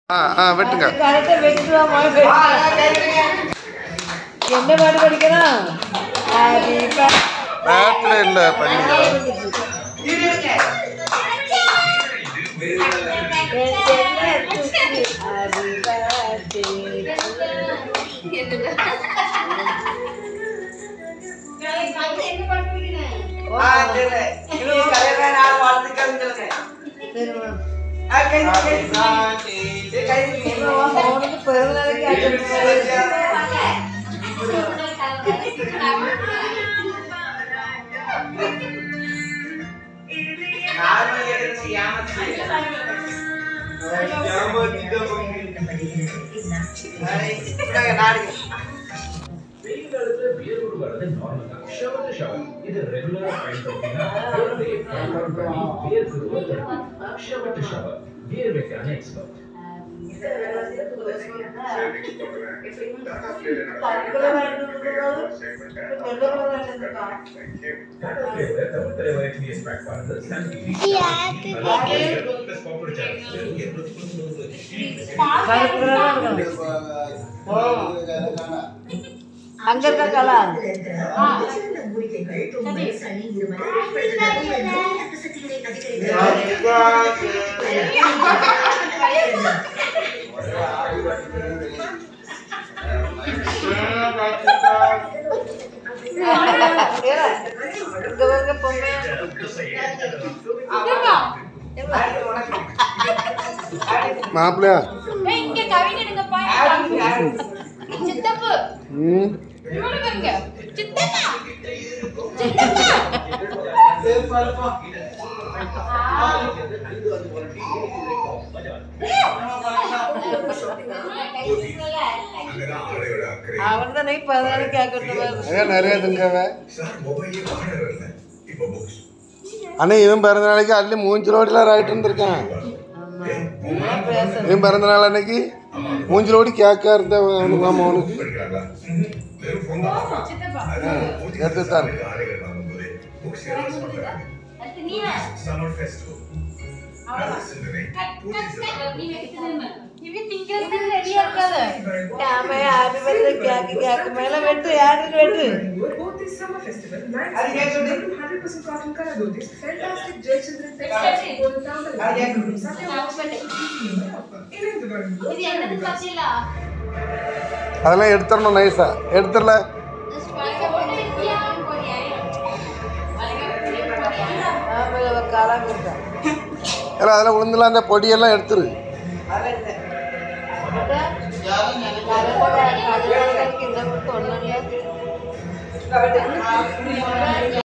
வெட்டுங்க. என்ன பாட்டு படிக்கணும்? பேட்ல இல்ல பண்ணிக்கலாம். अंदर का कलर மாப்பிள்ளையா இங்க கவிதை எடுங்கப்பா சித்தப்பு இவனை பாருங்க சித்தப்பா அவன் தான் நீ 14 கேட்கறது நிறைய திங்கவே அண்ணா இவன் பிறந்த நாளைக்கு அள்ளி மூஞ்சி ரோடிலாம் ரைட் இருந்திருக்கான். இவன் பிறந்த நாள் அன்னைக்கு மூஞ்சி ரோடி கேக்கா இருந்த மாமா அவனுக்கு எடுத்துட்டாரு. அதெல்லாம் எடுத்துடணும் நைஸா எடுத்துடல அதெல்லாம் உளுந்துலாம் அந்த பொடியெல்லாம் எடுத்துரு.